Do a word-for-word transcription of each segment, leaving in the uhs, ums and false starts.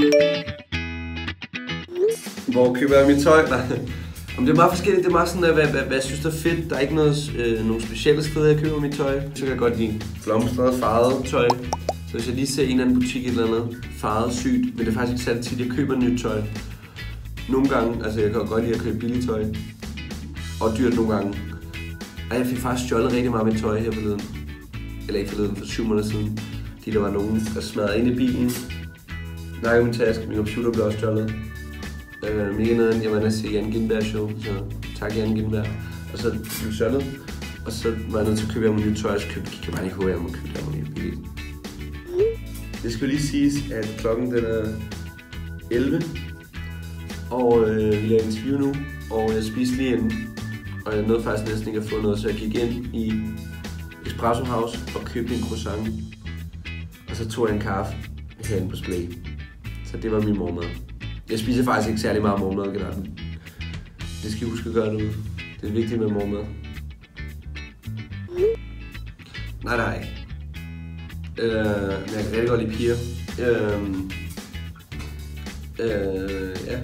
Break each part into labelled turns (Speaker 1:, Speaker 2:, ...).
Speaker 1: Hvor køber jeg mit tøj? Nej. Det er meget forskelligt. Det er meget sådan, hvad, hvad, hvad jeg synes der er fedt. Der er ikke noget, øh, nogle specielle steder, jeg køber mit tøj. Så kan jeg godt lide blomstret, farvet tøj. Så hvis jeg lige ser en eller anden butik et eller andet farvet sygt, men det er faktisk ikke særlig tit, jeg køber nyt tøj. Nogle gange, altså jeg kan godt lide at købe billigt tøj. Og dyrt nogle gange. Og jeg fik faktisk stjålet rigtig meget mit tøj her forleden. Eller ikke forleden, for syv måneder siden. Fordi der var nogen, der smadrede ind i bilen. Nakkede min taske, min computer blev også stjålet. Øh, mega neden, jeg var inde at se Jan Gindberg show, så tak Jan Gindberg. Og så blev jeg stjålet. Og så var jeg nødt til at købe mig nyt tøj, og så købte jeg bare ikke H og M og købte mig nyt billigt. Det skal lige siges, at klokken den er elleve. Og øh, vi laver interview nu, og jeg spiste lige inden. Og jeg nåede faktisk næsten ikke at få noget, så jeg gik ind i Espresso House og købte en croissant. Og så tog jeg en kaffe herinde på Splay. Så det var min morgenmad. Jeg spiser faktisk ikke særlig meget morgenmad generelt. Det skal I huske at gøre derude. Det er vigtigt med morgenmad. Nej, nej. Øh, men jeg kan rigtig godt lide piger. Øh, øh, ja.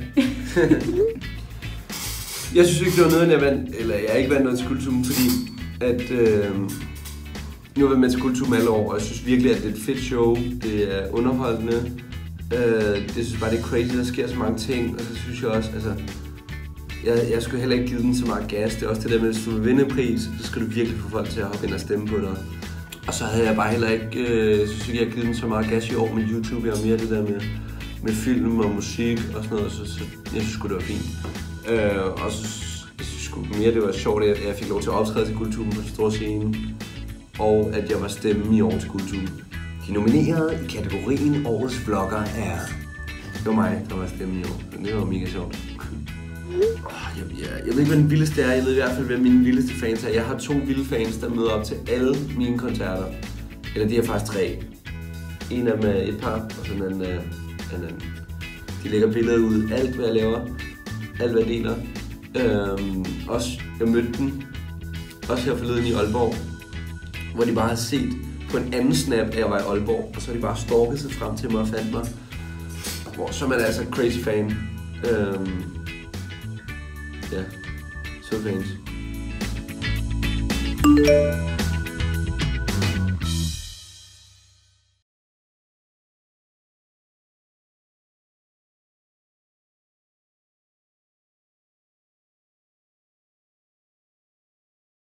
Speaker 1: Jeg synes ikke, det var noget, jeg vandt, eller jeg er ikke vandt noget til Kultum, fordi at øh, nu har jeg været med til Kultum alle år, og jeg synes virkelig, at det er et fedt show. Det er underholdende. Øh, det synes bare, det er crazy, der sker så mange ting, og så synes jeg også, altså, jeg, jeg skulle heller ikke give den så meget gas. Det er også det der med, at hvis du vil vinde en pris, så skal du virkelig få folk til at hoppe ind og stemme på dig. Og så havde jeg bare heller ikke, øh, jeg synes ikke, jeg har givet den så meget gas i år med YouTube. Jeg har mere det der med, med film og musik og sådan noget, så, så jeg synes det var fint. Øh, og så jeg synes mere, det var sjovt, at jeg fik lov til at optræde til Kulturen på den store scene, og at jeg var stemme i år til Kulturen. De nominerede i kategorien Årets Vlogger er... Det var mig, der var stemme i år. Det var mega sjovt. Oh, jeg, jeg, jeg ved ikke, hvad den vildeste er. Jeg ved i hvert fald, hvad mine vildeste fans er. Jeg har to vilde fans, der møder op til alle mine koncerter. Eller de er faktisk tre. En af dem er et par, og sådan en anden. De lægger billeder ud. Alt, hvad jeg laver. Alt, hvad jeg deler. Øhm, også, jeg mødte dem. Også her forleden i Aalborg. Hvor de bare har set på en anden snap, at jeg var i Aalborg, og så har de bare stalket sig frem til mig og fandt mig. Hvor så er man altså crazy fan. Øhm, ja, så fans.